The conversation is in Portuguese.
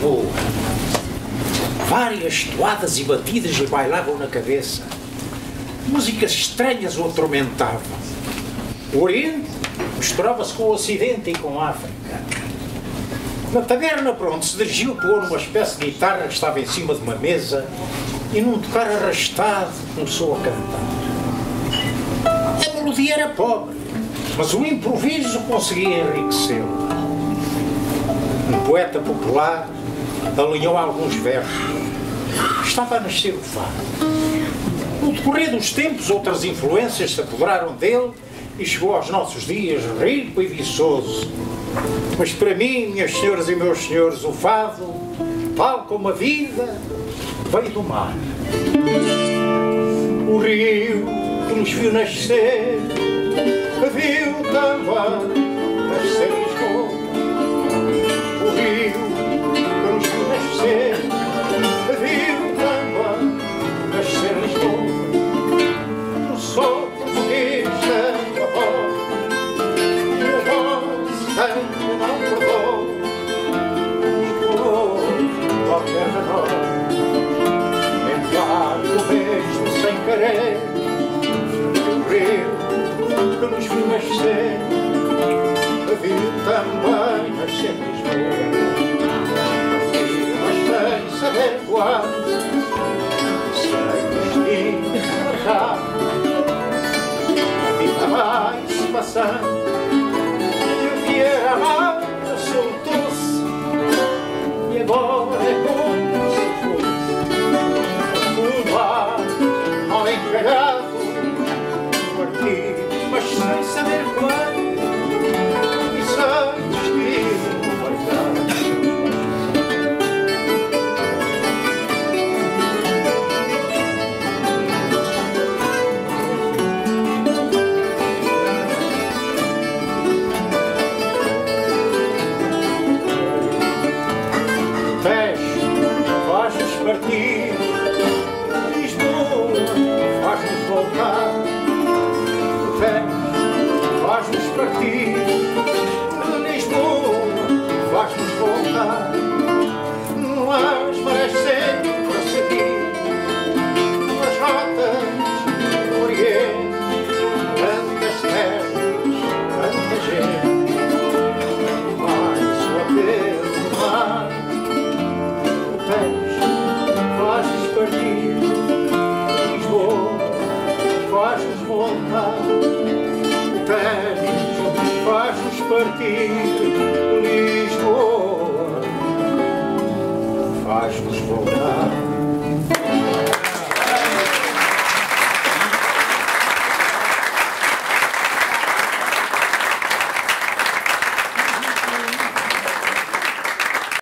Lisboa. Várias toadas e batidas lhe bailavam na cabeça. Músicas estranhas o atormentavam. O Oriente misturava-se com o Ocidente e com a África. Na taberna para onde se dirigiu, pegou numa espécie de guitarra que estava em cima de uma mesa e num tocar arrastado começou a cantar. A melodia era pobre, mas o improviso conseguia enriquecê-lo. Um poeta popular alinhou alguns versos. Estava a nascer o fado. No decorrer dos tempos, outras influências se apoderaram dele e chegou aos nossos dias rico e viçoso. Mas para mim, minhas senhoras e meus senhores, o fado, tal como a vida, veio do mar. O rio que nos viu nascer, viu também nascer Lisboa. O rio que nos viu nascer, viu também nascer Lisboa. No sol português da voz, e a voz sangue não perdoa. Lisboa, ó terra nova, enviar o beijo sem querer. O rio que nos viu nascer, viu também nascer Lisboa. Mas sem saber quando, sem destino marcado, a vida vai se passando e o que era amar soltou-se e agora é como se fosse um mar mal encalhado, partido, mas sem saber quando e sem destino marcado. Faz-nos partir, Lisboa, faz-nos voltar. Faz-nos partir, Lisboa, faz-nos voltar. As marés sempre a seguir, as rotas do Oriente, tantas terras, tanta gente, mais o apelo do mar. Faz-nos partir, Lisboa, faz-nos voltar. Faz-nos partir, Lisboa, faz-nos voltar.